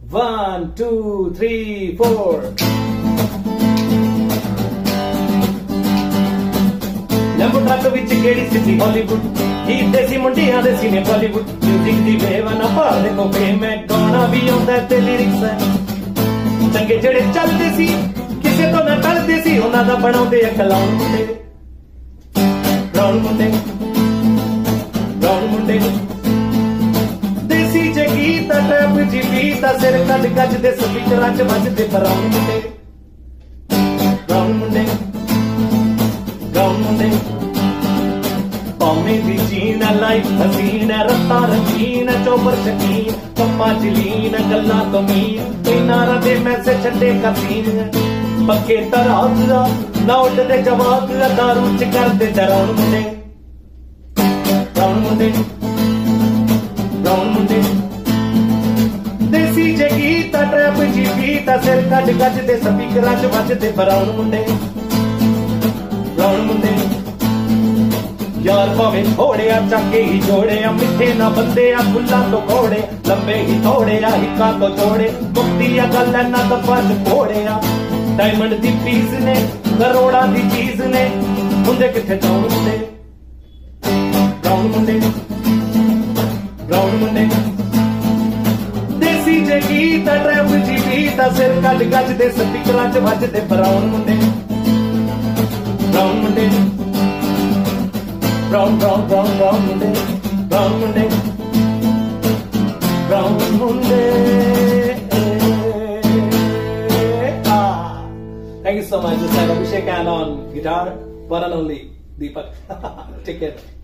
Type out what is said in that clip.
1 2 3 4 लंबू truck विच केड़ी city Hollywood ही देसी मुंडियां दे सीने बॉलीवुड म्यूजिक दी बेवाना भार देखो बे मैं गाना भी आउंदा ते लिरिक्स है चंगे जेड़े चलदे सी किसे तो ना टलदे सी उन्हां दा बनाउंदे आ कलाउन मुंडे ब्राउन मुंडे देसी जे गीत ट्रैप जी बीत सिर कज कज दे स्पीकरां च वजदे ब्राउन मुंडे कौमी दी जीन लाइफ हसीन रत्ता रंगीन चौबर शकीन कम्मा जलीन गल्ला कमीन कोई नारा दे मैसे छड्डे कसीन पक्के तराज नोट दे जवाब दारू च कर दे डराउन मुंडे देसी जे गीत ट्रैप जी बीत सिर कज कज दे स्पीकरां च वजदे ब्राउन मुंडे यार भावे थोड़े चाके ही जोड़े मिठे ना बंदे फुल्ला तो घोड़े लंबे ही थोड़े हिक्का तो जोड़े मुक्ति गल ना दफज घोड़े डायमंड दी पीस ने करोड़ा दी चीज ने मुंडे किथे ब्राउन मुंडे देसी जे गीत ट्रैप जी बीत सिर कज कज दे स्पीकरां च वजदे ब्राउन मुंडे brown Monday. Thank you so much. This is Abhishek and on guitar, one and only Deepak. Take care.